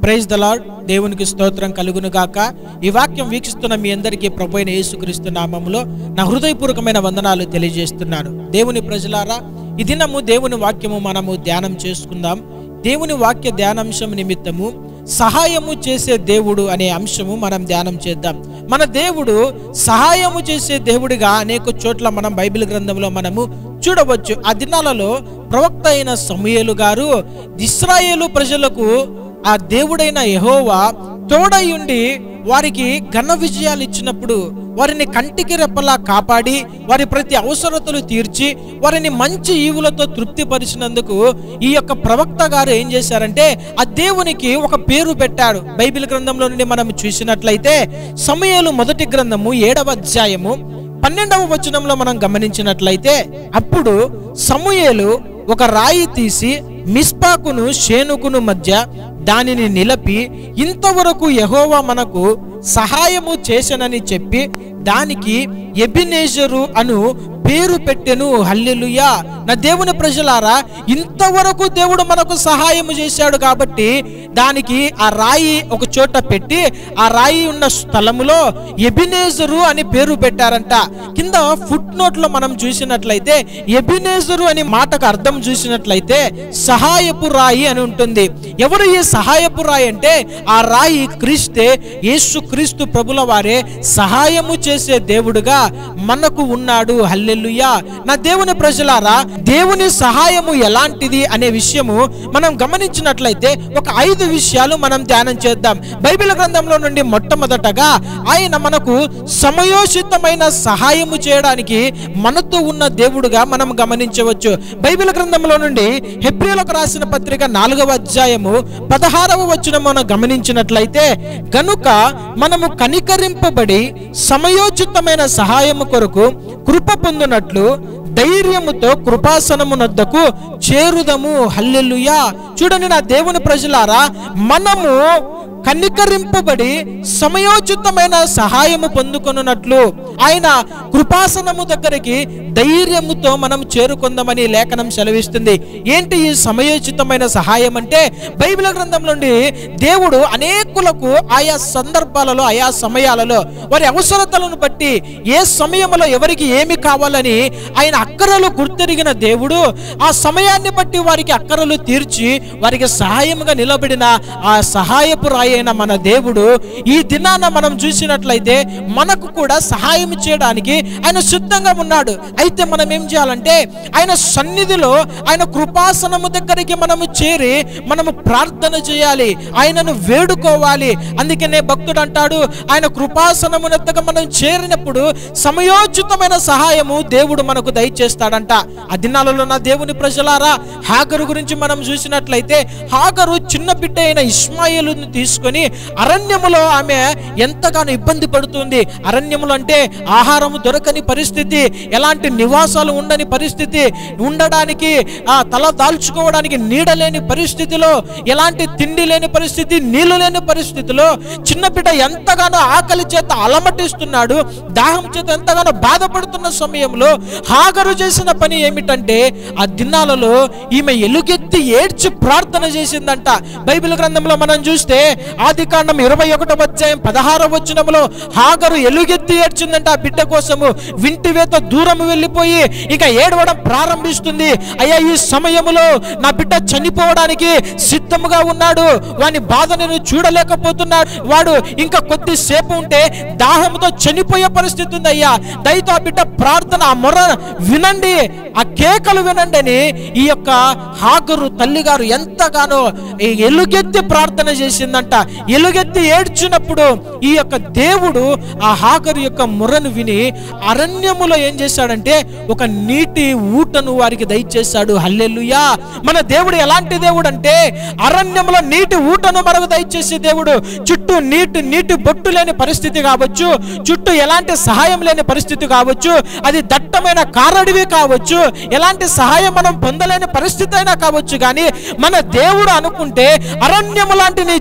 Praise the lord. దేవునికి స్తోత్రం కలుగును గాక. ఈ వాక్యం వీక్షిస్తున్న మీ అందరికీ ప్రభువైన యేసుక్రీస్తు నామములో నా హృదయపూర్వకమైన వందనాలు తెలియజేస్తున్నాను. దేవుని ప్రజలారా, ఈ దినము దేవుని వాక్యము మనము ధ్యానం చేసుకుందాం. దేవుని వాక్య ధ్యానాంశం నిమిత్తము సహాయము చేసే దేవుడు అనే అంశము మనం ధ్యానం చేద్దాం. మన దేవుడు సహాయము చేసే దేవుడిగా అనేక చోట్ల మనం బైబిల్ గ్రంథంలో మనము చూడవచ్చు. ఆ దినాలలో ప్రవక్త అయిన సమూయేలు గారు ఇశ్రాయేలు ప్రజలకు ఆ దేవుడైన యెహోవా తోడయుండి వారికి ఘన విజయాలు ఇచ్చినప్పుడు, వారిని కంటికి రెప్పలా కాపాడి వారి ప్రతి అవసరతలు తీర్చి వారిని మంచి ఈవులతో తృప్తిపరిచినందుకు ఈ యొక్క ప్రవక్త గారు ఏం చేశారంటే ఆ దేవునికి ఒక పేరు పెట్టాడు. బైబిల్ గ్రంథంలో నుండి మనం చూసినట్లయితే సమూయేలు మొదటి గ్రంథము 7వ అధ్యాయము 12వ వచనంలో మనం గమనించినట్లయితే, అప్పుడు సమూయేలు ఒక రాయి తీసి మిస్పాకును షేనుకును మధ్య దానిని నిలిపి, ఇంతవరకు యెహోవా మనకు సహాయము చేసనని చెప్పి దానికి ఎబెనెజరు అను పేరు పెట్టెను. హల్లెలూయా. నా దేవుని ప్రజలారా, ఇంతవరకు దేవుడు మనకు సహాయము చేశాడు కాబట్టి దానికి ఆ రాయి ఒక చోట పెట్టి ఆ రాయి ఉన్న స్థలములో ఎబెనెజరు అని పేరు పెట్టారంట. కింద ఫుట్ నోట్ లో మనం చూసినట్లయితే ఎబెనెజరు అనే మాటకు అర్థం చూసినట్లయితే సహాయపు రాయి అని ఉంటుంది. ఎవరు ఈ సహాయపు రాయి అంటే ఆ రాయి క్రీస్తే. యేసు క్రీస్తు ప్రభుల వారే సహాయము చేసే దేవుడుగా మనకు ఉన్నాడు. హల్లెలూయా. నా దేవుని ప్రజలారా, దేవుని సహాయము ఎలాంటిది అనే విషయము మనం గమనించినట్లయితే ఒక 5 విషయాలు మనం ధ్యానం చేద్దాం. బైబిల్ గ్రంథంలో నుండి మొట్టమొదటగా ఆయన మనకు సమయోచితమైన సహాయము చేయడానికి మనతో ఉన్న దేవుడుగా మనం గమనించవచ్చు. బైబిల్ గ్రంథంలో నుండి హెబ్రీయులకు రాసిన పత్రిక 4వ అధ్యాయము 16వ వచనం మనం గమనించినట్లయితే, గనుక మనము కనికరింపబడి సమయోచితమైన సహాయము కొరకు కృప పొందునట్లు ధైర్యముతో కృపాసనమునొద్దకు చేరుదము. హల్లెలూయా. చూడండి నా దేవుని ప్రజలారా, మనము కనికరింపబడి సమయోచితమైన సహాయము పొందుకొనున్నట్లు ఆయన కృపాసనము దగ్గరికి ధైర్యముతో మనం చేరుకుందామని లేఖనం సెలవిస్తుంది. ఏంటి ఈ సమయోచితమైన సహాయం అంటే, బైబిల్ గ్రంథం నుండి దేవుడు అనేకులకు ఆయా సందర్భాలలో ఆయా సమయాలలో వారి అవసరతలను బట్టి ఏ సమయంలో ఎవరికి ఏమి కావాలని ఆయన అక్కరలు గుర్తెరిగిన దేవుడు ఆ సమయాన్ని బట్టి వారికి అక్కరలు తీర్చి వారికి సహాయముగా నిలబడిన ఆ సహాయపు రాయి అయిన మన దేవుడు ఈ దినాన మనం చూసినట్లయితే మనకు కూడా సహాయం చేయడానికి ఆయన సిద్ధంగా ఉన్నాడు. అయితే మనం ఏం చేయాలంటే ఆయన సన్నిధిలో ఆయన కృపాసనము దగ్గరికి మనము చేరి మనము ప్రార్థన చేయాలి, ఆయనను వేడుకోవాలి. అందుకనే భక్తుడు అంటాడు, ఆయన కృపాసనము దగ్గర మనం చేరినప్పుడు సమయోచితమైన సహాయము దేవుడు మనకు దయచేస్తాడంట. ఆ దినాలలో నా దేవుని ప్రజలారా, హాగరు గురించి మనం చూసినట్లయితే హాగరు చిన్న బిడ్డ అయిన ఇష్మాయేలును తీసుకొని అరణ్యములో ఆమె ఎంతగానో ఇబ్బంది పడుతుంది. అరణ్యములు అంటే ఆహారము దొరకని పరిస్థితి, ఎలాంటి నివాసాలు ఉండని పరిస్థితి, ఉండడానికి తల దాల్చుకోవడానికి నీడ లేని పరిస్థితిలో, ఎలాంటి తిండి లేని పరిస్థితి, నీళ్లు లేని పరిస్థితిలో చిన్న బిడ్డ ఎంతగానో ఆకలి చేత అలమటిస్తున్నాడు, దాహం చేత ఎంతగానో బాధపడుతున్న సమయంలో హాగరు చేసిన పని ఏమిటంటే ఆ దినాలలో ఈమె ఎలుగెత్తి ఏడ్చి ప్రార్థన చేసిందంట. బైబిల్ గ్రంథంలో మనం చూస్తే ఆదికాండం 21వ అధ్యాయం 16వ వచనంలో హాగరు ఎలుగెత్తి ఏడ్చిందంట ఆ బిడ్డ కోసము. వింటివేత దూరం వెళ్ళిపోయి ఇక ఏడవడం ప్రారంభిస్తుంది. అయ్యా, ఈ సమయంలో నా బిడ్డ చనిపోవడానికి సిద్ధముగా ఉన్నాడు, వాని బాధ నేను చూడలేకపోతున్నాడు, వాడు ఇంకా కొద్దిసేపు ఉంటే దాహంతో చనిపోయే పరిస్థితి ఉంది. అయ్యా, దయతో ఆ బిడ్డ ప్రార్థన, ఆ మొర వినండి, ఆ కేకలు వినండి అని ఈ యొక్క హాగరు తల్లిగారు ఎంతగానో ఎలుగెత్తి ప్రార్థన చేసిందంట. ఎలుగెత్తి ఏడ్చినప్పుడు ఈ యొక్క దేవుడు ఆ హాగరు యొక్క మొరను విని అరణ్యములో ఏం చేశాడంటే ఒక నీటి ఊటను వారికి దయచేశాడు. హల్లెలూయా. మన దేవుడు ఎలాంటి దేవుడు అంటే అరణ్యములో నీటి ఊటను మనకు దయచేసే దేవుడు. చుట్టూ నీటి బొట్టు లేని పరిస్థితి కావచ్చు, చుట్టూ ఎలాంటి సహాయం లేని పరిస్థితి కావచ్చు, అది దట్టమైన కారడివి కావచ్చు, ఎలాంటి సహాయం మనం పొందలేని పరిస్థితి అయినా కావచ్చు, కానీ మన దేవుడు అనుకుంటే అరణ్యము లాంటి నీ జీవితం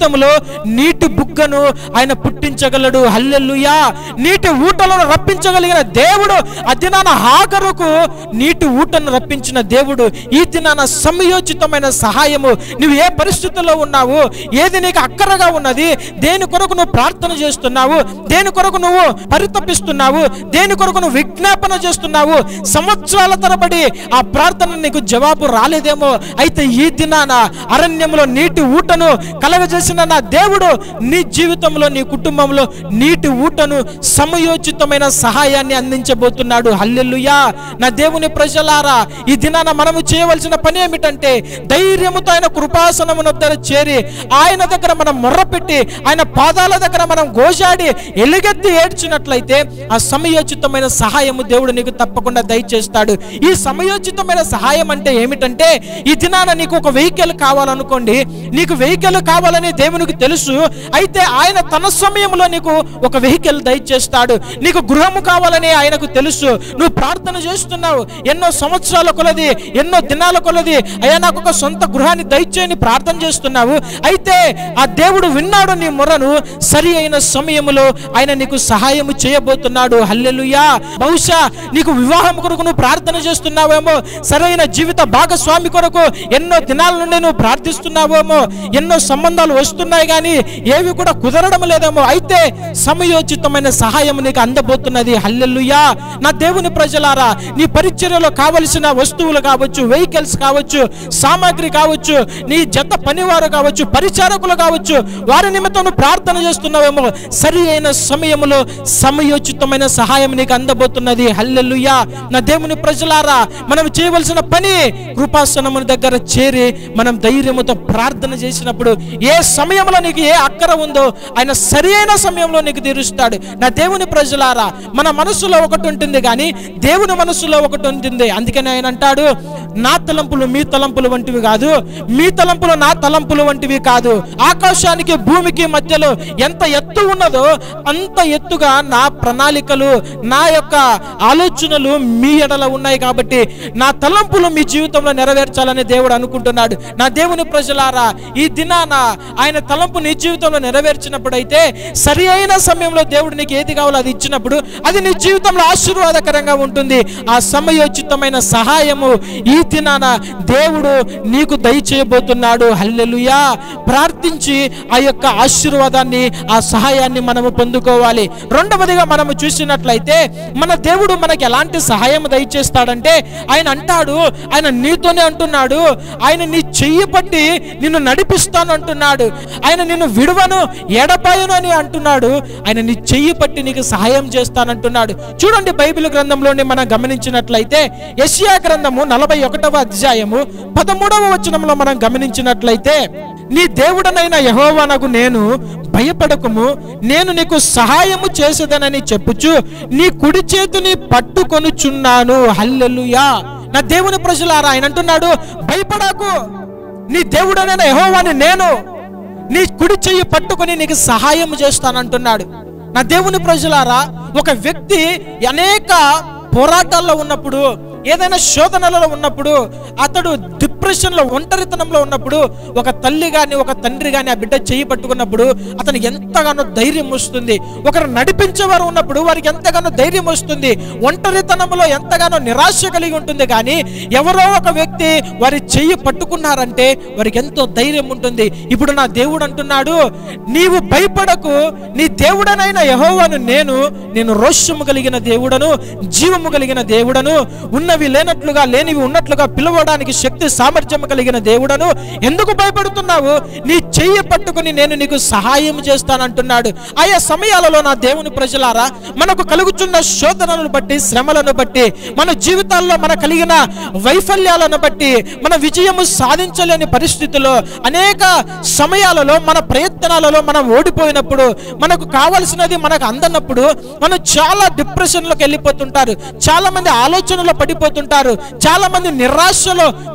జీవితంలో నీటి బుగ్గను ఆయన పుట్టించగలడు. హల్లెలూయా. నీటి ఊటలను రప్పించగలిగిన దేవుడు ఆ దినాన హాగరుకు నీటి ఊటను రప్పించిన దేవుడు ఈ దినాన సమయోచితమైన సహాయము. నువ్వు ఏ పరిస్థితుల్లో ఉన్నావు, ఏది నీకు అక్కరగా ఉన్నది, దేని కొరకు నువ్వు ప్రార్థన చేస్తున్నావు, దేని కొరకు నువ్వు పరితపిస్తున్నావు, దేని కొరకు నువ్వు విజ్ఞాపన చేస్తున్నావు, సంవత్సరాల తరబడి ఆ ప్రార్థన నీకు జవాబు రాలేదేమో, అయితే ఈ దినాన అరణ్యంలో నీటి ఊటను కలగజేసిన నా దేవుడు నీ జీవితంలో, నీ కుటుంబంలో నీటి ఊటను సమయోచితమైన సహాయాన్ని అందించబోతున్నాడు. హల్లెలూయా. నా దేవుని ప్రజలారా, ఈ దినాన మనము చేయవలసిన పని ఏమిటంటే ధైర్యముతో ఆయన కృపాసనమున దగ్గర చేరి ఆయన దగ్గర మనం మొర్రపెట్టి ఆయన పాదాల దగ్గర మనం గోజాడి ఎలుగెత్తి ఏడ్చినట్లయితే ఆ సమయోచితమైన సహాయము దేవుడు నీకు తప్పకుండా దయచేస్తాడు. ఈ సమయోచితమైన సహాయం అంటే ఏమిటంటే ఈ దినాన నీకు ఒక వెహికల్ కావాలనుకోండి, నీకు వెహికల్ కావాలని దేవునికి తెలుసు, అయితే ఆయన తన సమయంలో నీకు ఒక వెహికల్ దయచేస్తాడు. నీకు గృహము కావాలని ఆయనకు తెలుసు, నువ్వు ప్రార్థన చేస్తున్నావు ఎన్నో సంవత్సరాల కొలది, ఎన్నో దినాల కొలది, అయ్యా నాకు ఒక సొంత గృహాన్ని దయచేయని ప్రార్థన చేస్తున్నావు, అయితే ఆ దేవుడు విన్నాడు నీ మొరను, సరి అయిన సమయంలో ఆయన నీకు సహాయం చేయబోతున్నాడు. హల్లెలూయా. బహుశా నీకు వివాహం కొరకు నువ్వు ప్రార్థన చేస్తున్నావేమో, సరైన జీవిత భాగస్వామి కొరకు ఎన్నో దినాల నుండి నువ్వు ప్రార్థిస్తున్నావేమో, ఎన్నో సంబంధాలు వస్తున్నాయి కానీ ఏవి కూడా కుదరడం లేదేమో, అయితే సమయోచితమైన సహాయం నీకు అందబోతున్నది. హల్లెలూయా. నా దేవుని ప్రజలారా, నీ పరిచర్యలో కావలసిన వస్తువులు కావచ్చు, వెహికల్స్ కావచ్చు, సామాగ్రి కావచ్చు, నీ జత పనివారు కావచ్చు, పరిచారకులు కావచ్చు, వారి నిమిత్తం ప్రార్థన చేస్తున్నావేమో, సరి అయిన సమయంలో సమయోచితమైన సహాయం నీకు అందబోతున్నది. హల్లెలూయా. నా దేవుని ప్రజలారా, మనం చేయవలసిన పని కృపాసనము దగ్గర చేరి మనం ధైర్యముతో ప్రార్థన చేసినప్పుడు ఏ సమయంలో నీకు ఏ అక్కర ఉందో ఆయన సరి అయిన సమయంలో నీకు తీరుస్తాడు. నా దేవుని ప్రజలారా, మన మనసులో ఒకటి ఉంటుంది కానీ దేవుని మనసులో ఒకటి ఉంటుంది. అందుకని ఆయన అంటాడు, నా తలంపులు మీ తలంపులు వంటివి కాదు, మీ తలంపులు నా తలంపులు వంటివి కాదు. ఆకాశానికి భూమికి మధ్యలో ఎంత ఎత్తు ఉన్నదో అంత ఎత్తుగా నా ప్రణాళికలు, నా యొక్క ఆలోచనలు మీ ఎడల ఉన్నాయి. కాబట్టి నా తలంపులు మీ జీవితంలో నెరవేర్చాలని దేవుడు అనుకుంటున్నాడు. నా దేవుని ప్రజలారా, ఈ దినాన ఆయన తలంపు నీ జీవితంలో నెరవేర్చినప్పుడు, అయితే సరి అయిన సమయంలో దేవుడు నీకు ఏది కావాలో అది ఇచ్చినప్పుడు అది నీ జీవితంలో ఆశీర్వాదకరంగా ఉంటుంది. ఆ సమయోచితమైన సహాయము ఈ దినాన దేవుడు నీకు దయచేయబోతున్నాడు. హల్లెలూయా. ప్రార్థించి ఆ యొక్క ఆశీర్వాదాన్ని, ఆ సహాయాన్ని మనము పొందుకోవాలి. రెండవదిగా మనము చూసినట్లయితే మన దేవుడు మనకి ఎలాంటి సహాయం దయచేస్తాడంటే ఆయన అంటాడు, ఆయన నీతోనే అంటున్నాడు, ఆయన నీ చెయ్యి పట్టి నిన్ను నడిపిస్తాను అంటున్నాడు, ఆయన నిన్ను విడువను ఎడపాయను అని అంటున్నాడు, ఆయన నీ చెయ్యి పట్టి నీకు సహాయం చేస్తానంటున్నాడు. చూడండి, బైబిల్ గ్రంథంలోని మనం గమనించినట్లయితే యెషయా గ్రంథము 41వ అధ్యాయము 13వ వచనంలో మనం గమనించినట్లయితే, నీ దేవుడనైన యెహోవానగు నేను భయపడకుము, నేను నీకు సహాయము చేసేదనని చెప్పుచు నీ కుడి చేతిని పట్టుకొనుచున్నాను. హల్లెలూయా. నా దేవుని ప్రజలారా, ఆయన అంటున్నాడు, భయపడకు, నీ దేవుడనైన యెహోవాని నేను నీ కుడి చెయ్యి పట్టుకొని నీకు సహాయం చేస్తానంటున్నాడు. నా దేవుని ప్రజలారా, ఒక వ్యక్తి అనేక పోరాటాల్లో ఉన్నప్పుడు, ఏదైనా శోధనలలో ఉన్నప్పుడు, అతడు డిప్రెషన్లో, ఒంటరితనంలో ఉన్నప్పుడు ఒక తల్లి కానీ ఒక తండ్రి కానీ ఆ బిడ్డ చేయి పట్టుకున్నప్పుడు అతను ఎంతగానో ధైర్యం వస్తుంది. ఒకరు నడిపించేవారు ఉన్నప్పుడు వారికి ఎంతగానో ధైర్యం వస్తుంది. ఒంటరితనంలో ఎంతగానో నిరాశ కలిగి ఉంటుంది. కానీ ఎవరో ఒక వ్యక్తి వారి చెయ్యి పట్టుకున్నారంటే వారికి ఎంతో ధైర్యం ఉంటుంది. ఇప్పుడు నా దేవుడు అంటున్నాడు, నీవు భయపడకు, నీ దేవుడనైన యెహోవాను నేను రోషము కలిగిన దేవుడను, జీవము కలిగిన దేవుడను, ఉన్నవి లేనట్లుగా లేనివి ఉన్నట్లుగా పిలవడానికి శక్తి సామర్థ్యం కలిగిన దేవుడను. ఎందుకు భయపడుతున్నావు? నీ చెయ్యి పట్టుకుని నేను నీకు సహాయం చేస్తానంటున్నాడు. ఆయా సమయాలలో నా దేవుని ప్రజలారా, మనకు కలుగుతున్న శోధనలను బట్టి, శ్రమలను బట్టి, మన జీవితాల్లో మన కలిగిన వైఫల్యాలను బట్టి, మన విజయము సాధించలేని పరిస్థితుల్లో, అనేక సమయాలలో మన ప్రయత్నాలలో మనం ఓడిపోయినప్పుడు, మనకు కావలసినది మనకు అందనప్పుడు మనం చాలా డిప్రెషన్లోకి వెళ్ళిపోతుంటారు. చాలా మంది ఆలోచనలో పడిపోతుంటారు. చాలా మంది నిరాశలో కృంగిపోయి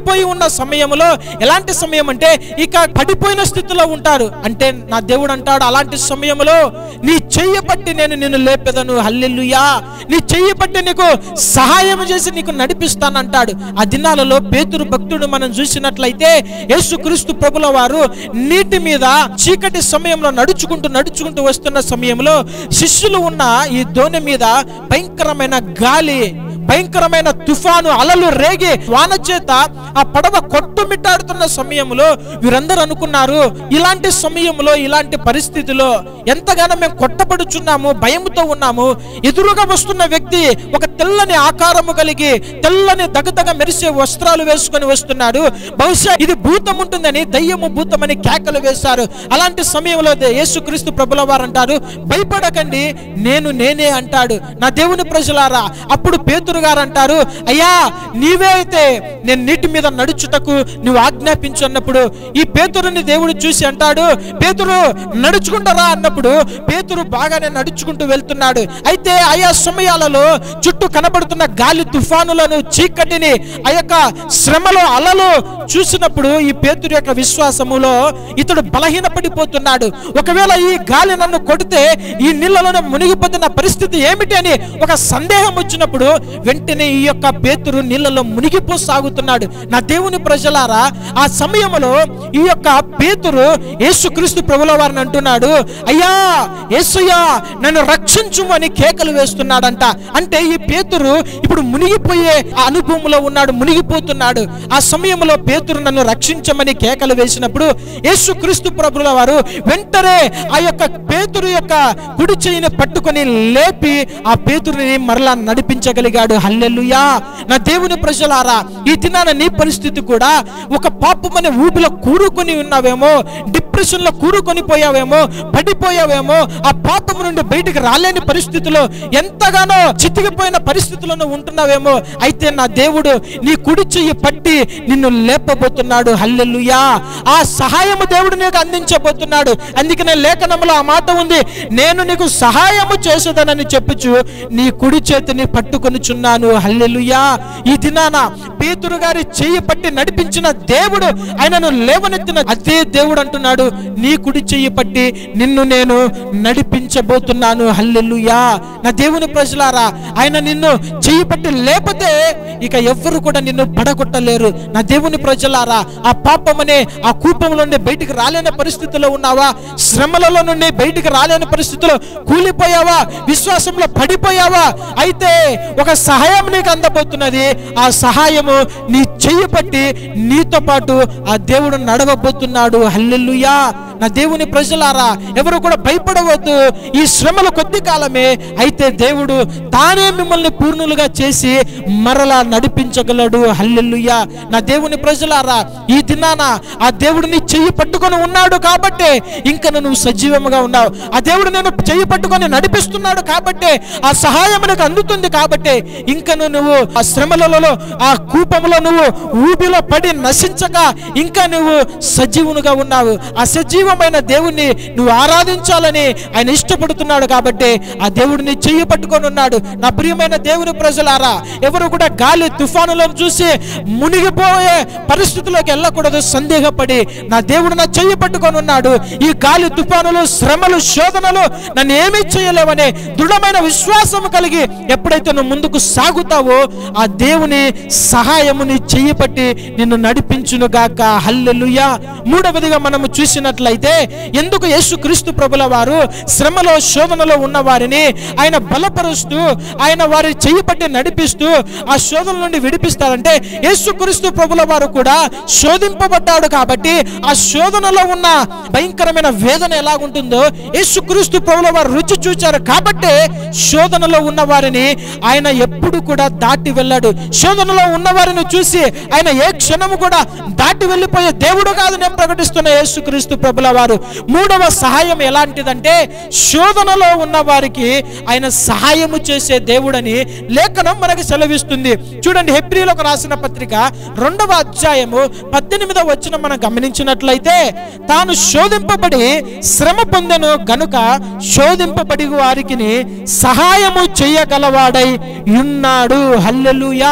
మునిగిపోయి ఉన్న సమయంలో, ఎలాంటి సమయం అంటే ఇక పడిపోయిన స్థితిలో ఉంటారు. అంటే నా దేవుడు అంటాడు, అలాంటి సమయంలో నీ చెయ్యి పట్టి నేను నిన్ను లేపెదను. హల్లెలూయా. నీ చెయ్యి పట్టి నీకు సహాయం చేసి నీకు నడిపిస్తానంటాడు. ఆ దినాలలో పేతురు భక్తుడు మనం చూసినట్లయితే యేసుక్రీస్తు ప్రభుల వారు నీటి మీద చీకటి సమయంలో నడుచుకుంటూ వస్తున్న సమయంలో శిష్యులు ఉన్న ఈ దోణి మీద భయంకరమైన గాలి, భయంకరమైన తుఫాను, అలలు రేగి వాన చేత ఆ పడవ కొట్టుమిట్టాడుతున్న సమయంలో వీరందరూ అనుకున్నారు, ఇలాంటి సమయంలో, ఇలాంటి పరిస్థితిలో ఎంతగానో మేము కొట్టబడుచున్నాము, భయంతో ఉన్నాము. ఎదురుగా వస్తున్న వ్యక్తి ఒక తెల్లని ఆకారము కలిగి, తెల్లని దగదగ మెరిసే వస్త్రాలు వేసుకొని వస్తున్నాడు. బహుశా ఇది భూతం ఉంటుందని, దయ్యము భూతమని కేకలు వేశారు. అలాంటి సమయంలో యేసుక్రీస్తు ప్రభుల వారు అంటారు, భయపడకండి, నేనే అంటాడు. నా దేవుని ప్రజలారా, అప్పుడు పేతురు గారు అంటారు, అయ్యా నీవే అయితే నేను నీటి మీద నడుచుటకు నువ్వు ఆజ్ఞాపించు అన్నప్పుడు ఈ పేతురుని దేవుడు చూసి అంటాడు, పేతురు నడుచుకుంటారా అన్నప్పుడు పేతురు బాగానే నడుచుకుంటూ వెళ్తున్నాడు. అయితే ఆయా సమయాలలో చుట్టూ కనబడుతున్న గాలి తుఫానులను, చీకటిని, ఆ యొక్క శ్రమలో అలలు చూసినప్పుడు ఈ పేతురు యొక్క విశ్వాసములో ఇతడు బలహీనపడిపోతున్నాడు. ఒకవేళ ఈ గాలి నన్ను కొడితే ఈ నీళ్ళలోనే మునిగిపోతున్న పరిస్థితి ఏమిటి అని ఒక సందేహం వచ్చినప్పుడు వెంటనే ఈ యొక్క పేతురు నీళ్ళలో మునిగిపోసాగుతున్నాడు. నా దేవుని ప్రజలారా, ఆ సమయంలో ఈ యొక్క పేతురు యేసుక్రీస్తు ప్రభుల వారిని అంటున్నాడు, అయ్యా యేసయ్యా నన్ను రక్షించుమని కేకలు వేస్తున్నాడంట. అంటే ఈ పేతురు ఇప్పుడు మునిగిపోయే ఆ అనుభవంలో ఉన్నాడు, మునిగిపోతున్నాడు. ఆ సమయంలో పేతురు నన్ను రక్షించమని కేకలు వేసినప్పుడు యేసుక్రీస్తు ప్రభుల వారు వెంటనే ఆ యొక్క పేతురు యొక్క కుడి చెయ్యిని పట్టుకొని లేపి ఆ పేతురుని మరలా నడిపించగలిగాడు. హల్లెలూయా. నా దేవుని ప్రజలారా, ఈ దినాన నీ పరిస్థితి కూడా ఒక పాపమనే ఊబిలో కూరుకొని ఉన్నావేమో, డిప్రెషన్ లో కూరుకొని పోయావేమో, పడిపోయావేమో, ఆ పాపం నుండి బయటికి రాలేని పరిస్థితిలో, ఎంతగానో చితికిపోయిన పరిస్థితుల్లో ఉంటున్నావేమో. అయితే నా దేవుడు నీ కుడి చెయ్యి పట్టి నిన్ను లేపబోతున్నాడు. హల్లెలూయా. ఆ సహాయము దేవుడు నీకు అందించబోతున్నాడు. అందుకనే లేఖనంలో ఆ మాట ఉంది, నేను నీకు సహాయము చేసేదనని చెప్పుచు నీ కుడి చేతిని పట్టుకొనిచున్నాను. హల్లెలూయా. ఈ దినాన పేతురు గారి చెయ్యి పట్టి నడిపించిన దేవుడు, ఆయనను లేవనెత్తిన అదే దేవుడు అంటున్నాడు, నీ కుడి చెయ్యి పట్టి నిన్ను నేను నడిపించబోతున్నాను. హల్లెలూయా. నా దేవుని ప్రజలారా, ఆయన నిన్ను చెయ్యి పట్టి లేకపోతే ఇక ఎవ్వరు కూడా నిన్ను పడగొట్టలేరు. నా దేవుని ప్రజలారా, ఆ పాపమనే ఆ కూపంలో నుండి బయటికి రాలేని పరిస్థితిలో ఉన్నావా? శ్రమలలో నుండి బయటికి రాలేని పరిస్థితిలో కూలిపోయావా? విశ్వాసంలో పడిపోయావా? అయితే ఒక సహాయం నీకు అందబోతున్నది. ఆ సహాయము నీ చెయ్యి పట్టి నీతో పాటు ఆ దేవుడు నడవబోతున్నాడు. హల్లెలూయా. నా దేవుని ప్రజలారా, ఎవరు కూడా భయపడవద్దు. ఈ శ్రమలు కొద్ది కాలమే, అయితే దేవుడు తానే మిమ్మల్ని పూర్ణులుగా చేసి మరలా నడిపించగలడు. హల్లెలూయా. నా దేవుని ప్రజలారా, ఈ దినాన ఆ దేవుడు నీ చెయ్యి పట్టుకొని ఉన్నాడు కాబట్టి ఇంకా నువ్వు సజీవముగా ఉన్నావు. ఆ దేవుడు నేను చెయ్యి పట్టుకొని నడిపిస్తున్నాడు కాబట్టి ఆ సహాయం నీకు అందుతుంది కాబట్టి ఇంకా నువ్వు ఆ శ్రమలలో, ఆ కూపంలో నువ్వు ఊబిలో పడి నశించక ఇంకా నువ్వు సజీవునిగా ఉన్నావు. ఆ సజీవమైన దేవుణ్ణి నువ్వు ఆరాధించాలని ఆయన ఇష్టపడుతున్నాడు కాబట్టి ఆ దేవుడిని చెయ్యి పట్టుకొని ఉన్నాడు. నా ప్రియమైన దేవుని ప్రజలారా, ఎవరు కూడా గాలి తుఫానులను చూసి మునిగిపోయే పరిస్థితిలోకి వెళ్ళకూడదు. సందేహపడి నా దేవుడు నా చెయ్యి పట్టుకొని ఉన్నాడు, ఈ గాలి తుఫానులు, శ్రమలు, శోధనలు నన్ను ఏమీ చేయలేవనే దృఢమైన విశ్వాసం కలిగి ఎప్పుడైతే నువ్వు ముందుకు సాగుతావో ఆ దేవుని సహాయముని చెయ్యి పట్టి నిన్ను నడిపించును గాక. హల్లెలూయా. మూడవదిగా మనము చూసినట్లయితే ఎందుకు యేసుక్రీస్తు ప్రభుల వారు శ్రమలో, శోధనలో ఉన్న వారిని ఆయన బలపరుస్తూ, ఆయన వారి చెయ్యి పట్టి నడిపిస్తూ ఆ శోధన నుండి విడిపిస్తారంటే, యేసుక్రీస్తు ప్రభుల వారు కూడా శోధింపబడ్డాడు కాబట్టి ఆ శోధనలో ఉన్న భయంకరమైన వేదన ఎలాగుంటుందో యేసుక్రీస్తు ప్రభుల వారు రుచి చూచారు కాబట్టి శోధనలో ఉన్న వారిని ఆయన ఎప్పుడు కూడా దాటి వెళ్ళాడు. శోధనలో ఉన్న వారిని చూసి ఆయన ఏ క్షణము కూడా దాటి వెళ్ళిపోయే దేవుడు కాదు నేను ప్రకటిస్తున్న యేసుక్రీస్తు ప్రభుల వారు. మూడవ సహాయం ఎలాంటిదంటే, శోధనలో ఉన్న వారికి ఆయన సహాయము చేసే దేవుడని లేఖనం మనకు సెలవిస్తుంది. చూడండి, హెబ్రీయులకు రాసిన పత్రిక 2వ అధ్యాయము 18వ వచనం మనం గమనించినట్లయితే, తాను శోధింపబడి శ్రమ పొందెను గనుక శోధింపబడి వారికి సహాయము చేయగలవాడై ఉన్నాడు. హల్లెలూయా.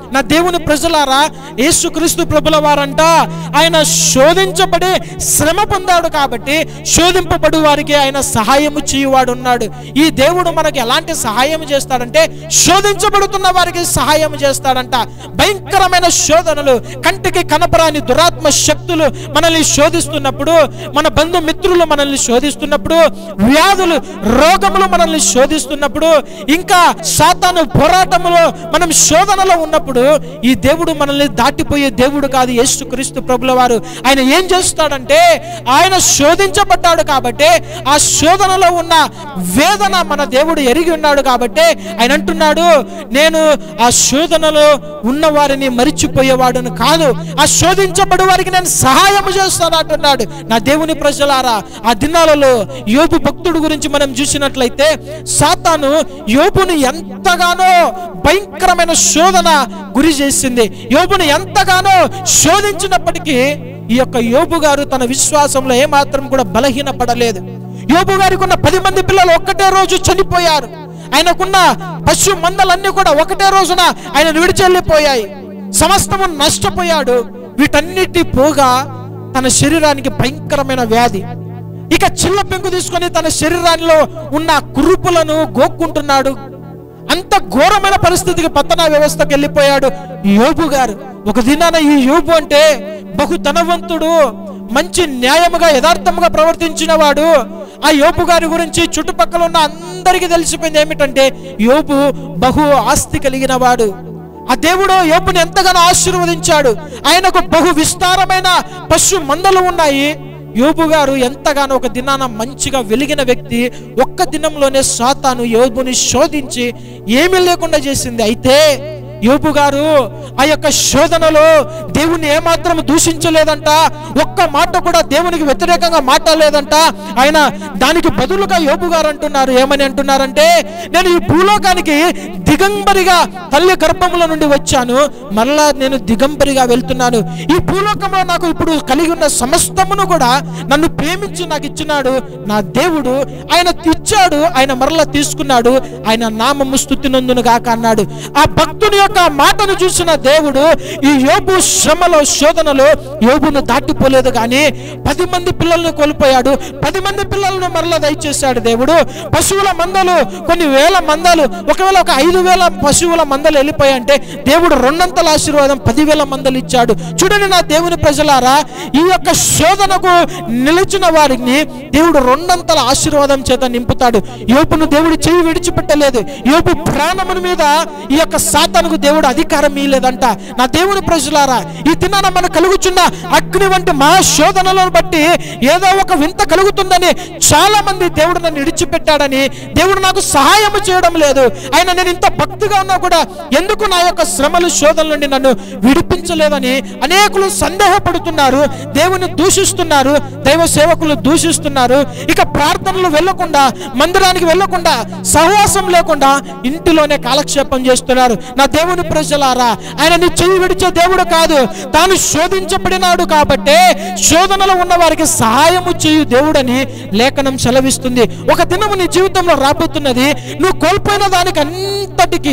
నా దేవుని ప్రజలారా, యేసుక్రీస్తు ప్రభుల వారంట ఆయన శోధించబడి శ్రమ పొందాడు కాబట్టి శోధింపబడు వారికి ఆయన సహాయము చేయువాడు ఉన్నాడు. ఈ దేవుడు మనకి ఎలాంటి సహాయం చేస్తాడంటే శోధించబడుతున్న వారికి సహాయం చేస్తాడంట. భయంకరమైన శోధనలు, కంటికి కనపరాని దురాత్మ శక్తులు మనల్ని శోధిస్తున్నప్పుడు, మన బంధుమిత్రులు మనల్ని శోధిస్తున్నప్పుడు, వ్యాధులు రోగములు మనల్ని శోధిస్తున్నప్పుడు, ఇంకా సాతాను పోరాటములో మనం శోధనలో ఉన్నప్పుడు ఈ దేవుడు మనల్ని దాటిపోయే దేవుడు కాదు. యేసుక్రీస్తు ప్రభుల వారు ఆయన ఏం చేస్తాడంటే ఆయన శోధించబడ్డాడు కాబట్టి ఆ శోధనలో ఉన్న వేదన మన దేవుడు ఎరిగి ఉన్నాడు కాబట్టి ఆయన అంటున్నాడు, నేను ఆ శోధనలో ఉన్న వారిని మరిచిపోయేవాడును కాదు, ఆ శోధించబడు వారికి నేను సహాయం చేస్తాను అంటున్నాడు. నా దేవుని ప్రజలారా, ఆ దినాలలో యోబు భక్తుడు గురించి మనం చూసినట్లయితే సాతాను యోబును ఎంతగానో భయంకరమైన శోధన గురి చేసింది. యోబును ఎంతగానో శోధించినప్పటికీ ఈ యొక్క యోబు గారు తన విశ్వాసంలో ఏమాత్రం కూడా బలహీనపడలేదు. యోబు గారికి ఉన్న 10 మంది పిల్లలు ఒక్కటే రోజు చనిపోయారు. ఆయనకున్న పశు మందలన్నీ కూడా ఒకటే రోజున ఆయన విడిచెళ్ళిపోయాయి. సమస్తము నష్టపోయాడు. వీటన్నిటి పోగా తన శరీరానికి భయంకరమైన వ్యాధి. ఇక చిల్ల పెంకు తీసుకొని తన శరీరాల్లో ఉన్న కురుపులను గోక్కుంటున్నాడు. అంత ఘోరమైన పరిస్థితికి పతన వ్యవస్థకు వెళ్ళిపోయాడు యోబు గారు. ఒక దినాన ఈ యోబు అంటే బహు ధనవంతుడు, మంచి న్యాయముగా యథార్థముగా ప్రవర్తించిన వాడు. ఆ యోబు గారి గురించి చుట్టుపక్కల ఉన్న అందరికీ తెలిసిపోయింది ఏమిటంటే యోబు బహు ఆస్తి కలిగిన వాడు. ఆ దేవుడు యోబుని ఎంతగానో ఆశీర్వదించాడు. ఆయనకు బహు విస్తారమైన పశు మందలు ఉన్నాయి. యోబు గారు ఎంతగానో ఒక దినాన మంచిగా వెలిగిన వ్యక్తి. ఒక్క దినంలోనే సాతాను యోబుని శోధించి ఏమీ లేకుండా చేసింది. అయితే యోబు గారు ఆ యొక్క శోధనలో దేవుని ఏమాత్రం దూషించలేదంట. ఒక్క మాట కూడా దేవునికి వ్యతిరేకంగా మాట్లాడలేదంట. ఆయన దానికి బదులుగా యోబు గారు అంటున్నారు, ఏమని అంటున్నారంటే, నేను ఈ భూలోకానికి దిగంబరిగా తల్లి గర్భముల నుండి వచ్చాను, మరలా నేను దిగంబరిగా వెళ్తున్నాను. ఈ భూలోకంలో నాకు ఇప్పుడు కలిగి ఉన్న సమస్తమును కూడా నన్ను ప్రేమించి నాకు ఇచ్చినాడు నా దేవుడు. ఆయన ఇచ్చాడు, ఆయన మరలా తీసుకున్నాడు, ఆయన నామము స్తుతి నందును గాక అన్నాడు. ఆ భక్తుని యొక్క మాటను చూసిన దేవుడు ఈ యోబు శ్రమలో శోధనలో యోబును దాటిపోలేదు. కానీ 10 మంది పిల్లలను కోల్పోయాడు. 10 మంది పిల్లలను మరలా దయచేశాడు దేవుడు. పశువుల మందలు కొన్ని వేల మందలు, ఒకవేళ ఒక 5,000 పశువుల మందలు వెళ్ళిపోయాయంటే దేవుడు 2 ఆశీర్వాదం 10,000 మందలు ఇచ్చాడు. చూడండి నా దేవుని ప్రజలారా, ఈ యొక్క శోధనకు నిలిచిన వారిని దేవుడు 2 ఆశీర్వాదం చేత నింపుతాడు. యోబును దేవుడు చెయ్యి విడిచిపెట్టలేదు. యోబు ప్రాణముల మీద ఈ యొక్క సాతానుకు దేవుడు అధికారం ఇయ్యలేదంట. నా దేవుని ప్రజలారా, ఈ దినాన మనకు కలుగుచున్న అగ్ని వంటి మహా శోధనలను బట్టి ఏదో ఒక వింత కలుగుతుందని చాలా మంది దేవుడు నన్ను విడిచిపెట్టాడని, దేవుడు నాకు సహాయం చేయడం లేదు, ఆయన నేను ఇంత భక్తిగా ఉన్నా కూడా ఎందుకు నా యొక్క శ్రమలు శోధనల నుండి నన్ను విడిపించలేదని అనేకులు సందేహపడుతున్నారు, దేవుని దూషిస్తున్నారు, దైవ సేవకులు దూషిస్తున్నారు. ఇక ప్రార్థనలు వెళ్ళకుండా, మందిరానికి వెళ్ళకుండా, సహవాసం లేకుండా ఇంటిలోనే కాలక్షేపం చేస్తున్నారు. నా దేవుని ప్రజలారా, ఆయన నీ చెయ్యి విడిచే దేవుడు కాదు, తాను శోధించబడినాడు కాబట్టి శోధనలో ఉన్న వారికి సహాయము చేయు దేవుడని లేఖనం సెలవిస్తుంది. ఒక దినము నీ జీవితంలో రాబోతున్నది, నువ్వు కోల్పోయిన దానికి అంతటికి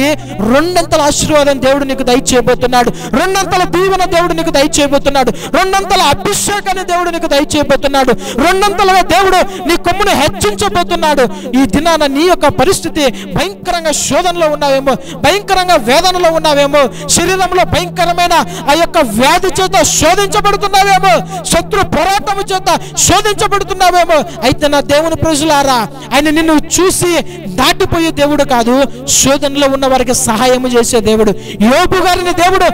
2 ఆశీర్వాదం దేవుడు నీకు దయచేయబోతున్నాడు. 2 దీవెన దేవుడు నీకు దయచేయబోతున్నాడు. 2 అభిషేకాన్ని దేవుడు నీకు దయచేయబోతున్నాడు. 2 దేవుడు నీ కొమ్మును హెచ్చించబోతున్నాడు. ఈ దినాన నీ యొక్క పరిస్థితి భయంకరంగా శోధనలో ఉన్నావేమో, భయంకరంగా వేదనలో ఉన్నావేమో, శరీరంలో భయంకరమైన ఆ యొక్క వ్యాధి చేత శోధించబడుతున్నావేమో, శత్రు పోరాటము చేత శోధించబడుతున్నావేమో. అయితే నా దేవుని ప్రజలారా, ఆయన నిన్ను చూసి దాటిపోయే దేవుడు కాదు, శోధనలో ఉన్న వారికి సహాయం చేసే దేవుడు. యోబు గారిని దేవుడు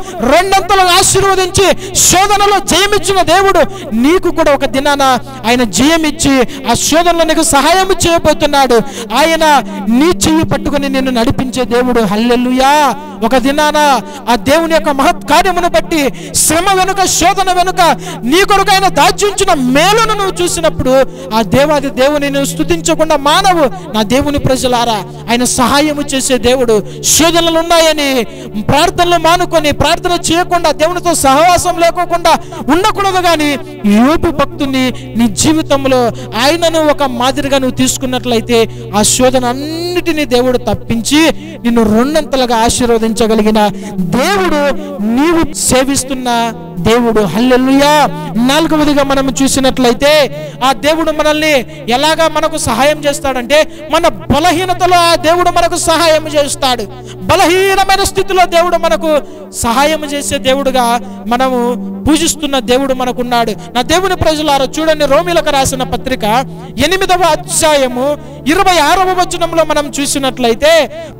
2 ఆశీర్వదించి శోధనలో జయమిచ్చిన దేవుడు నీకు కూడా ఒక దినాన ఆయన జయమిచ్చి ఆ శోధనలో నీకు సహాయం చేయబోతున్నాడు. ఆయన నీ చెయ్యి పట్టుకుని నిన్ను నడిపించే దేవుడు. హల్లెలూయా. ఒక దినాన ఆ దేవుని యొక్క మహత్ కార్యమును బట్టి, శ్రమ వెనుక, శోధన వెనుక నీ కొరకు ఆయన దాచుంచిన మేలును నువ్వు చూసినప్పుడు ఆ దేవాది దేవుని నువ్వు స్తుతించకుండా మానవు. నా దేవుని ప్రజలారా, ఆయన సహాయము చేసే దేవుడు. శోధనలు ఉన్నాయని ప్రార్థనలు మానుకొని, ప్రార్థన చేయకుండా, దేవునితో సహవాసం లేకోకుండా ఉండకూడదు. కానీ యోబు భక్తుని నీ జీవితంలో ఆయనను ఒక మాదిరిగా నువ్వు తీసుకున్నట్లయితే ఆ శోధన అన్నిటినీ దేవుడు తప్పించి నిన్ను 2 ఆశీర్వదించి ఆశీర్వదించగలిగిన దేవుడు నీవు సేవిస్తున్న దేవుడు. హల్లెలూయా. 4వదిగా మనం చూసినట్లయితే ఆ దేవుడు మనల్ని ఎలాగా మనకు సహాయం చేస్తాడంటే మన బలహీనతలో ఆ దేవుడు మనకు సహాయం చేస్తాడు. బలహీనమైన స్థితిలో దేవుడు మనకు సహాయం చేసే దేవుడుగా మనము పూజిస్తున్న దేవుడు మనకున్నాడు. నా దేవుని ప్రజలారా చూడండి, రోమీలకు రాసిన పత్రిక 8వ అధ్యాయము 26వ వచనంలో మనం చూసినట్లయితే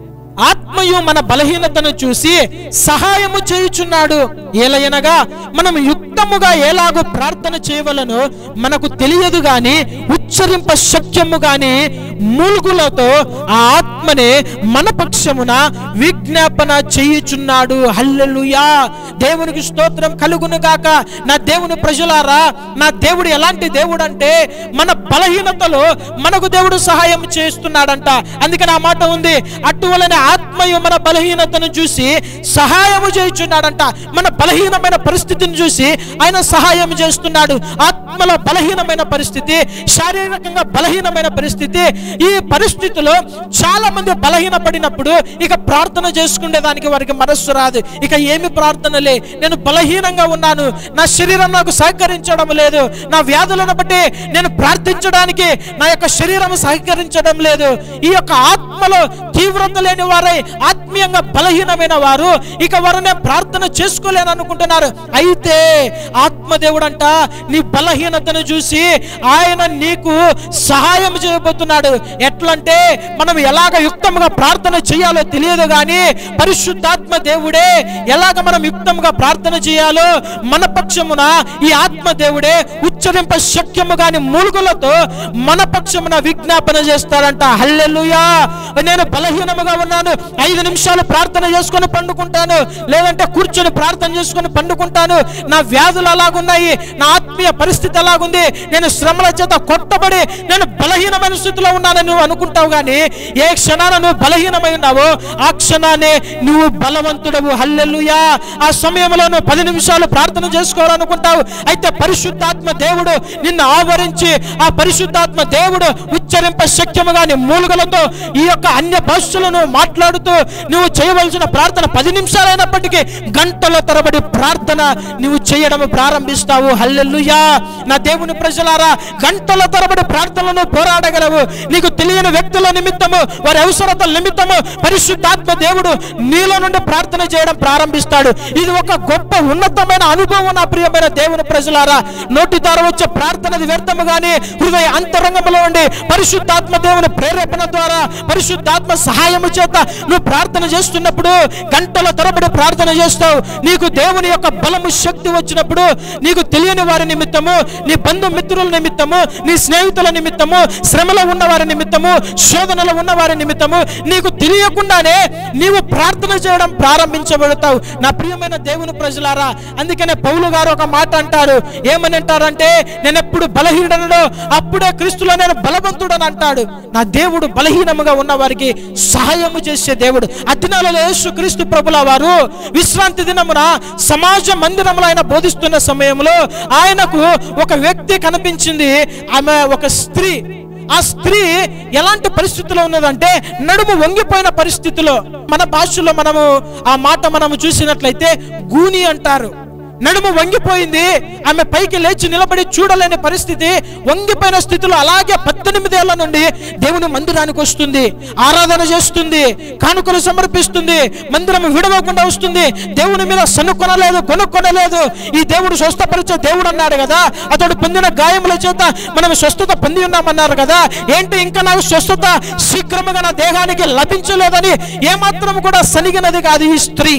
ఆత్మయు మన బలహీనతను చూసి సహాయము చేయుచున్నాడు. ఏలయనగా మనం యుక్తముగా ఎలాగో ప్రార్థన చేయవలనో మనకు తెలియదు గాని ఉచ్చరింప శక్యము గాని మూలుగులతో ఆ ఆత్మనే మన పక్షమున విజ్ఞాపన చేయుచున్నాడు. హల్లెలూయా. దేవునికి స్తోత్రం కలుగును గాక. నా దేవుని ప్రజలారా, నా దేవుడు ఎలాంటి దేవుడు అంటే మన బలహీనతలో మనకు దేవుడు సహాయం చేస్తున్నాడంట. అందుకని ఆ మాట ఉంది, అటువలనే ఆత్మయు మన బలహీనతను చూసి సహాయము చేయుచున్నాడంట. మన బలహీనమైన పరిస్థితిని చూసి ఆయన సహాయం చేస్తున్నాడు. ఆత్మలో బలహీనమైన పరిస్థితి, శారీరకంగా బలహీనమైన పరిస్థితి. ఈ పరిస్థితిలో చాలా మంది బలహీనపడినప్పుడు ఇక ప్రార్థన చేసుకునేదానికి వారికి మనస్సు రాదు. ఇక ఏమి ప్రార్థనలే, నేను బలహీనంగా ఉన్నాను, నా శరీరం నాకు సహకరించడం లేదు, నా వ్యాధులను బట్టి నేను ప్రార్థించడానికి నా యొక్క శరీరం సహకరించడం లేదు. ఈ యొక్క ఆత్మలో తీవ్రత లేని వారై ఆత్మీయంగా బలహీనమైన వారు ఇక వారినే ప్రార్థన చేసుకోలేని అనుకుంటున్నారు. అయితే ఆత్మదేవుడు అంట నీ బలహీనతను చూసి ఆయన నీకు సహాయం చేయబోతున్నాడు. ఎట్లంటే మనం ఎలాగ యుక్తంగా ప్రార్థన చేయాలో తెలియదు కానీ పరిశుద్ధాత్మ దేవుడే ఎలాగ మనం యుక్తంగా ప్రార్థన చేయాలో మన పక్షమున ఈ ఆత్మ దేవుడే ఉచ్చరింప శక్యము గాని మూలుగులతో మన పక్షమున విజ్ఞాపన చేస్తాడంట. హల్లెలూయా. నేను బలహీనముగా ఉన్నాను, 5 నిమిషాలు ప్రార్థన చేసుకొని పండుకుంటాను, లేదంటే కూర్చొని ప్రార్థన చేసుకొని పండుకుంటాను, నా వ్యాధులు అలాగున్నాయి, నా ఆత్మీయ పరిస్థితి అలాగుంది, నేను శ్రమల చేత కొట్టబడి నేను బలహీనమైన స్థితిలో ఉన్నానని నువ్వు అనుకుంటావు. కానీ ఏ క్షణాన నువ్వు బలహీనమై ఉన్నావో ఆ క్షణాన్ని నువ్వు బలవంతుడవు. హల్లెలూయా. ఆ సమయంలో నువ్వు 10 నిమిషాలు ప్రార్థన చేసుకోవాలనుకుంటావు. అయితే పరిశుద్ధాత్మ దేవుడు నిన్ను ఆవరించి ఆ పరిశుద్ధాత్మ దేవుడు ఉచ్చరింప శక్యము గాని మూలుగలతో ఈ యొక్క అన్య భాషలను మాట్లాడుతూ నువ్వు చేయవలసిన ప్రార్థన 10 నిమిషాలైనప్పటికీ గంటల తరబడి ప్రార్థన నువ్వు చేయడం ప్రారంభిస్తావు. హల్లెలూయా. నా దేవుని ప్రజలారా, గంటల తరబడి ప్రార్థనలను పోరాడగలవు. నీకు తెలియని వ్యక్తుల నిమిత్తము, వారి అవసరతల నిమిత్తము పరిశుద్ధాత్మ దేవుడు నీలో నుండి ప్రార్థన చేయడం ప్రారంభిస్తాడు. ఇది ఒక గొప్ప ఉన్నతమైన అనుభవం. నా ప్రియమైన దేవుని ప్రజలారా, నోటి ద్వారా వచ్చే ప్రార్థనది వ్యర్థము గాని హృదయ అంతరంగంలో ఉండి పరిశుద్ధాత్మ దేవుని ప్రేరేపణ ద్వారా పరిశుద్ధాత్మ సహాయము చేత నువ్వు ప్రార్థన చేస్తున్నప్పుడు గంటల తరబడి ప్రార్థన చేస్తావు. నీకు దేవుని యొక్క బలము శక్తి వచ్చినప్పుడు నీకు తెలియని వారి నిమిత్తము, నీ బంధుమిత్రుల నిమిత్తము, నీ స్నేహితుల నిమిత్తము, శ్రమలో ఉన్న వారి నిమిత్తము, శోధనలో ఉన్న వారి నిమిత్తము నీకు తెలియకుండానే నీవు ప్రార్థన చేయడం ప్రారంభించబడతావు. నా ప్రియమైన దేవుని ప్రజలారా, అందుకనే పౌలు గారు ఒక మాట అంటారు. ఏమని అంటారంటే, నేను ఎప్పుడు బలహీనుడనో అప్పుడే క్రీస్తులో నేను బలవంతుడని అంటాడు. నా దేవుడు బలహీనముగా ఉన్న వారికి సహాయము చేసే దేవుడు. అదినాలలో యేసు క్రీస్తు ప్రభుల వారు విశ్రాంతి దినమున సమాజ మందిరంలో ఆయన బోధిస్తున్న సమయంలో ఆయనకు ఒక వ్యక్తి కనిపించింది. ఆమె ఒక స్త్రీ. ఆ స్త్రీ ఎలాంటి పరిస్థితిలో ఉన్నదంటే నడుము వంగిపోయిన పరిస్థితిలో. మన భాషలో మనము ఆ మాట మనము చూసినట్లయితే గూని అంటారు. నడుము వంగిపోయింది, ఆమె పైకి లేచి నిలబడి చూడలేని పరిస్థితి, వంగిపోయిన స్థితిలో అలాగే 18 ఏళ్ల నుండి దేవుని మందిరానికి వస్తుంది, ఆరాధన చేస్తుంది, కానుకలు సమర్పిస్తుంది, మందిరం విడవకుండా వస్తుంది. దేవుని మీద సనుకొనలేదు, కొనుక్కొనలేదు. ఈ దేవుడు స్వస్థపరిచే దేవుడు అన్నాడు కదా, అతడు పొందిన గాయముల చేత మనం స్వస్థత పొంది ఉన్నామన్నారు కదా, ఏంటి ఇంకా నాకు స్వస్థత శీఘ్రముగా నా దేహానికి లభించలేదని ఏమాత్రం కూడా సనిగినది కాదు ఈ స్త్రీ.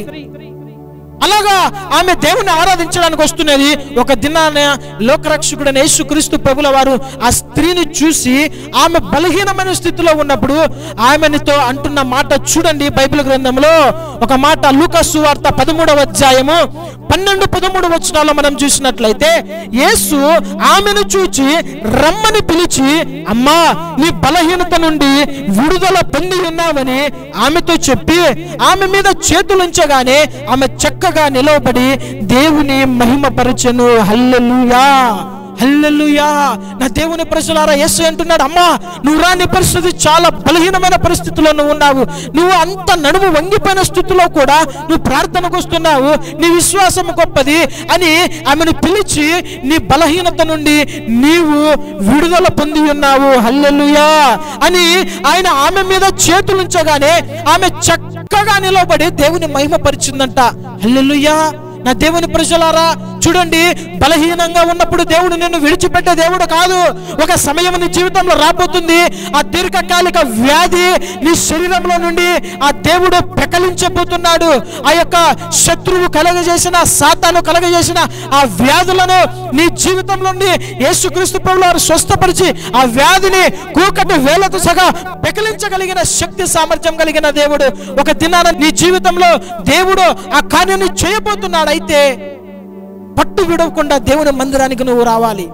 అలాగా ఆమె దేవుని ఆరాధించడానికి వస్తున్నది. ఒక దినాన లోకరక్షకుడైన యేసుక్రీస్తు ప్రభుల వారు ఆ స్త్రీని చూసి ఆమె బలహీనమైన స్థితిలో ఉన్నప్పుడు ఆమెనితో అంటున్న మాట చూడండి. బైబిల్ గ్రంథంలో ఒక మాట, లూకా సువార్త 13వ అధ్యాయము 12-13 వచనాల్లో మనం చూసినట్లయితే, యేసు ఆమెను చూచి రమ్మని పిలిచి, అమ్మా నీ బలహీనత నుండి విడుదల పొంది ఉన్నావని ఆమెతో చెప్పి ఆమె మీద చేతులుంచగానే ఆమె చక్కగా నిలవబడి దేవుని మహిమపరచెను. హల్లెలూయా. హల్లెలూయా. నా దేవుని ప్రజలారా, యేసు అంటున్నాడు, అమ్మా నువ్వు రాని పరిస్థితి చాలా బలహీనమైన పరిస్థితిలో నువ్వు ఉన్నావు, నువ్వు అంత నడుము వంగిపోయిన స్థితిలో కూడా నువ్వు ప్రార్థనకు వస్తున్నావు, నీ విశ్వాసం గొప్పది అని ఆమెను పిలిచి నీ బలహీనత నుండి నీవు విడుదల పొంది ఉన్నావు, హల్లెలూయా అని ఆయన ఆమె మీద చేతులుంచగానే ఆమె చక్కగా నిలబడి దేవుని మహిమపరిచిందంట. హల్లెలూయా. నా దేవుని ప్రజలారా చూడండి, బలహీనంగా ఉన్నప్పుడు దేవుడు నిన్ను విడిచిపెట్టే దేవుడు కాదు. ఒక సమయం నీ జీవితంలో రాబోతుంది, ఆ దీర్ఘకాలిక వ్యాధి నీ శరీరంలో నుండి ఆ దేవుడు పెకలించబోతున్నాడు. ఆ యొక్క శత్రువు కలగజేసిన, సాతాను కలగజేసిన ఆ వ్యాధులను నీ జీవితంలో నుండి యేసుక్రీస్తు ప్రభువు వారు స్వస్థపరిచి ఆ వ్యాధిని కూకటి వేలతో సగా పెకలించగలిగిన శక్తి సామర్థ్యం కలిగిన దేవుడు ఒక దినాన నీ జీవితంలో దేవుడు ఆ కార్యాన్ని చేయబోతున్నాడు. అయితే పట్టు విడవకుండా దేవుని మందిరానికి నువ్వు రావాలి.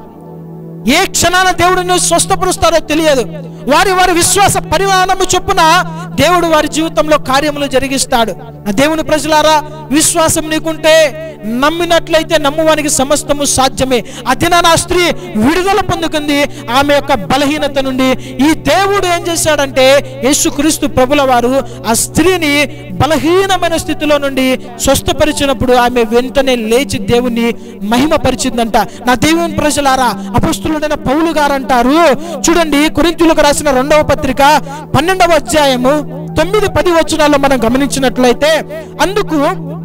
ఏ క్షణాన దేవుడు నువ్వు స్వస్థపరుస్తారో తెలియదు. వారి వారి విశ్వాస పరిమాణము చొప్పున దేవుడు వారి జీవితంలో కార్యములు జరిగిస్తాడు. ఆ దేవుని ప్రజలారా, విశ్వాసం నీకుంటే, నమ్మినట్లయితే నమ్మువానికి సమస్తము సాధ్యమే. అదిన నా స్త్రీ విడుదల పొందుకుంది ఆమె యొక్క బలహీనత నుండి. ఈ దేవుడు ఏం చేశాడంటే, యేసుక్రీస్తు ప్రభుల వారు ఆ స్త్రీని బలహీనమైన స్థితిలో నుండి స్వస్థపరిచినప్పుడు ఆమె వెంటనే లేచి దేవుని మహిమపరిచిందంట. నా దేవుని ప్రజలారా, అపొస్తలుడైన పౌలు గారు అంటారు చూడండి, కొరింథీయులకు రాసిన 2వ పత్రిక 12వ అధ్యాయము 9-10 వచనాల్లో మనం గమనించినట్లయితే, అందుకు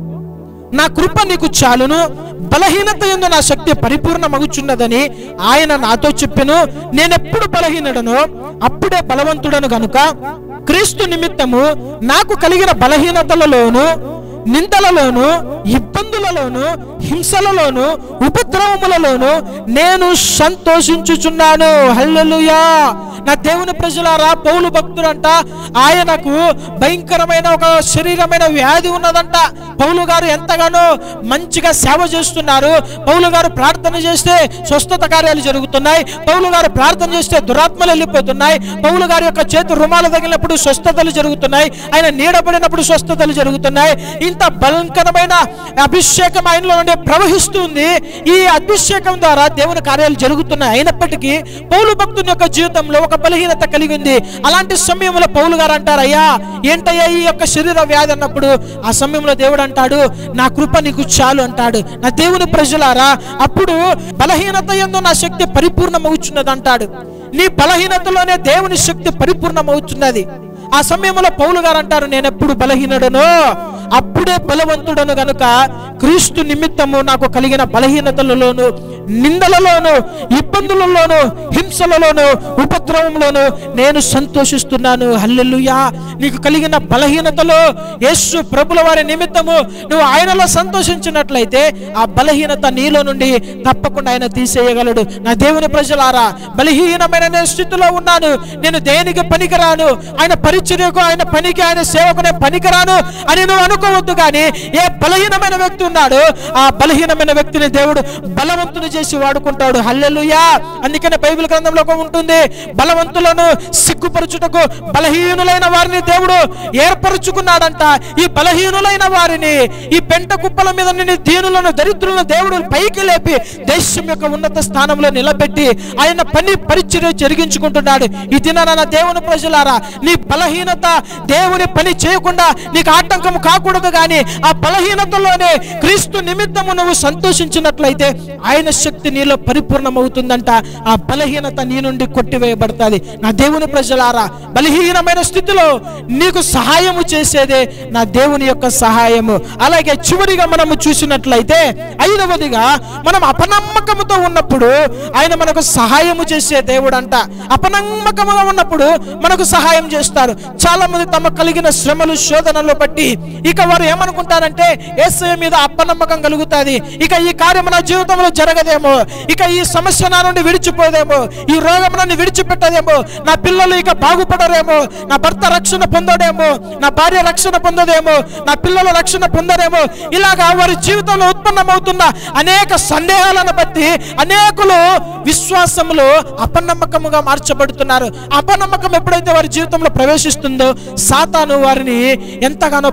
నా కృప నీకు చాలును, బలహీనత యందు నా శక్తి పరిపూర్ణమగుచున్నదని ఆయన నాతో చెప్పెను. నేనెప్పుడు బలహీనుడనో అప్పుడే బలవంతుడను గనుక క్రీస్తు నిమిత్తము నాకు కలిగిన బలహీనతలలోను, నిందలలోను, ఇబ్బందులలోను, హింసలలోను, ఉపద్రవములలోను నేను సంతోషించుచున్నాను. హల్లెలూయా. నా దేవుని ప్రజలారా, పౌలు భక్తుడంట, ఆయనకు భయంకరమైన ఒక శరీరమైన వ్యాధి ఉన్నదంట. పౌలు గారు ఎంతగానో మంచిగా సేవ చేస్తున్నారు. పౌలు గారు ప్రార్థన చేస్తే స్వస్థత కార్యాలు జరుగుతున్నాయి. పౌలు గారు ప్రార్థన చేస్తే దురాత్మలు వెళ్ళిపోతున్నాయి. పౌలు గారి యొక్క చేతి రుమాలు తగిలినప్పుడు స్వస్థతలు జరుగుతున్నాయి. ఆయన నీడబడినప్పుడు స్వస్థతలు జరుగుతున్నాయి. ఇంత భయంకరమైన అభిషేకం ఆయనలో నుండి ప్రవహిస్తుంది. ఈ అభిషేకం ద్వారా దేవుని కార్యాలు జరుగుతున్నాయి. అయినప్పటికీ పౌలు భక్తుని యొక్క జీవితంలో ఒక బలహీనత కలిగి ఉంది. అలాంటి సమయంలో పౌలు గారు అంటారు, అయ్యా ఏంటయ్యా ఈ యొక్క శరీర వ్యాధి అన్నప్పుడు ఆ సమయంలో దేవుడు అంటాడు, నా కృప నీకు చాలు అంటాడు. నా దేవుని ప్రజలారా, అప్పుడు బలహీనత యందు నా శక్తి పరిపూర్ణమవుతున్నది అంటాడు. నీ బలహీనతలోనే దేవుని శక్తి పరిపూర్ణమవుతున్నది. ఆ సమయంలో పౌలు గారు అంటారు, నేను ఎప్పుడు బలహీనుడనో అప్పుడే బలవంతుడను గనుక క్రీస్తు నిమిత్తము నాకు కలిగిన బలహీనతలలోను, నిందలలోను, ఇబ్బందులలోను, హింసలలోను, ఉపద్రవంలోను నేను సంతోషిస్తున్నాను. హల్లెలూయా. నీకు కలిగిన బలహీనతలో యేసు ప్రభుల వారి నిమిత్తము నువ్వు ఆయనలో సంతోషించినట్లయితే ఆ బలహీనత నీలో నుండి తప్పకుండా ఆయన తీసేయగలడు. నా దేవుని ప్రజలారా, బలహీనమైన నేను స్థితిలో ఉన్నాను, నేను దేనికి పనికిరాను, ఆయన పరిచర్యకు, ఆయన పనికి, ఆయన సేవకు నేను పనికిరాను అని నువ్వు అనుకోవద్దు. కానీ ఏ బలహీనమైన వ్యక్తి ఉన్నాడు, ఆ బలహీనమైన వ్యక్తిని దేవుడు బలవంతుని చేసి వాడుకుంటాడు. హల్లెలూయా. అందుకనే బైబిల్ గ్రంథంలో ఉంటుంది, బలవంతులను సిగ్గుపరచుటకు బలహీనులైన వారిని దేవుడు ఏర్పరచుకున్నాడంట. ఈ బలహీనులైన వారిని, ఈ పెంట కుప్పల మీద నిన్ను దీనులను, దరిద్రులను దేవుడు పైకి లేపి దేశం యొక్క ఉన్నత స్థానంలో నిలబెట్టి ఆయన పని పరిచర్య జరిగించుకుంటున్నాడు. ఈ దినాన దేవుని ప్రజలారా, నీ బలహీనత దేవుని పని చేయకుండా నీకు ఆటంకం కాకూడదు. కానీ ఆ బలహీనతలోనే క్రీస్తు నిమిత్తము నువ్వు సంతోషించినట్లయితే ఆయన శక్తి నీలో పరిపూర్ణమవుతుందంట. ఆ బలహీనత నీ నుండి కొట్టివేయబడుతుంది. నా దేవుని ప్రజలారా, బలహీనమైన స్థితిలో నీకు సహాయము చేసేదే నా దేవుని యొక్క సహాయము. అలాగే చివరిగా మనము చూసినట్లయితే, 5వదిగా మనం అపనమ్మకముతో ఉన్నప్పుడు ఆయన మనకు సహాయము చేసే దేవుడు అంట. అపనమ్మకముగా ఉన్నప్పుడు మనకు సహాయం చేస్తారు. చాలా మంది తమ కలిగిన శ్రమలు, శోధనలు బట్టి ఇక వారు ఏమనుకుంటారంటే, యేసయ్య మీద అపనమ్మకం కలుగుతుంది, ఇక ఈ కార్యం నా జీవితంలో జరగదేమో, ఇక ఈ సమస్య నా నుండి విడిచిపోదేమో, ఈ రోగం నన్ను విడిచిపెట్టదేమో, నా పిల్లలు ఇక బాగుపడరేమో, నా భర్త రక్షణ పొందడేమో, నా భార్య రక్షణ పొందదేమో, నా పిల్లల రక్షణ పొందడేమో. ఇలాగా వారి జీవితంలో ఉత్పన్నమవుతున్న అనేక సందేహాలను బట్టి అనేకులు విశ్వాసములో అపనమ్మకముగా మార్చబడుతున్నారు. అపనమ్మకం ఎప్పుడైతే వారి జీవితంలో ప్రవేశిస్తుందో సాతాను వారిని ఎంతగానో బలహీన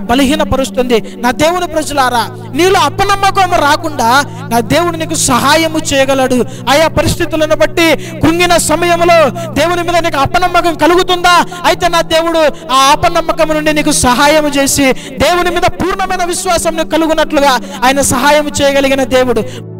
బలపరుస్తుంది. నా దేవుని ప్రజలారా, నీలో అపనమ్మకం రాకుండా నా దేవుడు నీకు సహాయము చేయగలడు. ఆయా పరిస్థితులను బట్టి కృంగిన సమయంలో దేవుని మీద నీకు అపనమ్మకం కలుగుతుందా? అయితే నా దేవుడు ఆ అపనమ్మకం నుండి నీకు సహాయం చేసి దేవుని మీద పూర్ణమైన విశ్వాసం కలుగునట్లుగా ఆయన సహాయం చేయగలిగిన దేవుడు.